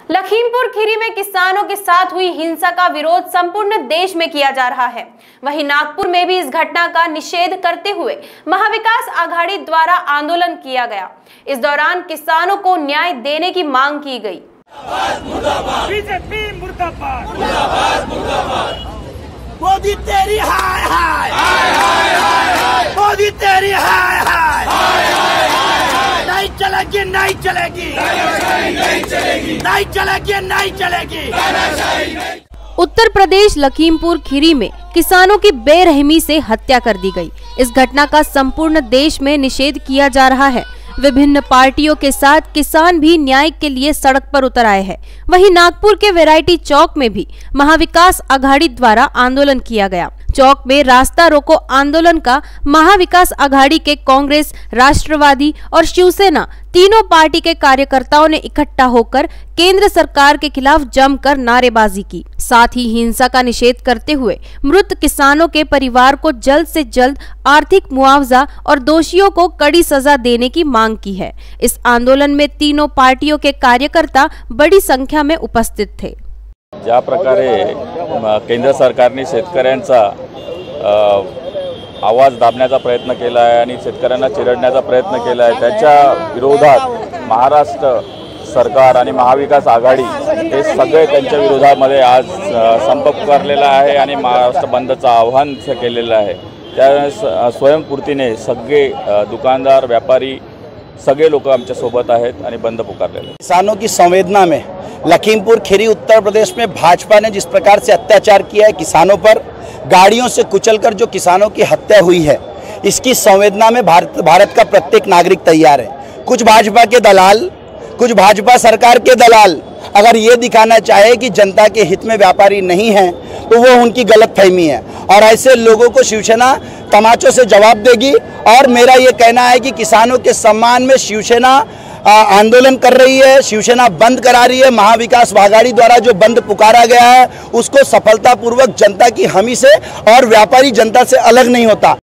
लखीमपुर खीरी में किसानों के साथ हुई हिंसा का विरोध संपूर्ण देश में किया जा रहा है। वहीं नागपुर में भी इस घटना का निषेध करते हुए महाविकास आघाड़ी द्वारा आंदोलन किया गया। इस दौरान किसानों को न्याय देने की मांग की गई। बीजेपी मुर्दाबाद, मुर्दाबाद, मुर्दाबाद। मोदी तेरी हाय हाय, मोदी तेरी हाय हाय, नहीं चलेगी, नहीं चलेगी, नहीं चलेगी, नहीं चलेगी, नहीं चलेगी। उत्तर प्रदेश लखीमपुर खीरी में किसानों की बेरहमी से हत्या कर दी गई। इस घटना का संपूर्ण देश में निषेध किया जा रहा है। विभिन्न पार्टियों के साथ किसान भी न्याय के लिए सड़क पर उतर आए हैं। वहीं नागपुर के वैरायटी चौक में भी महाविकास आघाड़ी द्वारा आंदोलन किया गया। चौक में रास्ता रोको आंदोलन का महाविकास आघाड़ी के कांग्रेस, राष्ट्रवादी और शिवसेना तीनों पार्टी के कार्यकर्ताओं ने इकट्ठा होकर केंद्र सरकार के खिलाफ जमकर नारेबाजी की। साथ ही हिंसा का निषेध करते हुए मृत किसानों के परिवार को जल्द से जल्द आर्थिक मुआवजा और दोषियों को कड़ी सजा देने की मांग की है। इस आंदोलन में तीनों पार्टियों के कार्यकर्ता बड़ी संख्या में उपस्थित थे। ज्या प्रकारे केंद्र सरकारने शेतकऱ्यांचा आवाज दाबण्याचा प्रयत्न केला आहे आणि शेतकऱ्यांना चिरडण्याचा प्रयत्न केला आहे, त्याच्या विरोधात महाराष्ट्र सरकार आणि महाविकास आघाडी हे सगळे त्यांच्या विरोधामध्ये आज संप पुकारलेला आहे आणि महाराष्ट्र बंदचं आव्हान केलेलं आहे। त्या स्वयंपूर्तीने सगळे दुकानदार, व्यापारी सगळे लोक आमच्या सोबत आहेत आणि बंद पुकारलेले। किसानों की संवेदना में लखीमपुर खीरी उत्तर प्रदेश में भाजपा ने जिस प्रकार से अत्याचार किया है किसानों पर, गाड़ियों से कुचलकर जो किसानों की हत्या हुई है, इसकी संवेदना में भारत का प्रत्येक नागरिक तैयार है। कुछ भाजपा के दलाल, कुछ भाजपा सरकार के दलाल अगर ये दिखाना चाहे कि जनता के हित में व्यापारी नहीं है तो वो उनकी गलतफहमी है और ऐसे लोगों को शिवसेना तमाचों से जवाब देगी। और मेरा ये कहना है कि किसानों के सम्मान में शिवसेना आंदोलन कर रही है, शिवसेना बंद करा रही है। महाविकास आघाड़ी द्वारा जो बंद पुकारा गया है उसको सफलतापूर्वक जनता की हामी से और व्यापारी जनता से अलग नहीं होता।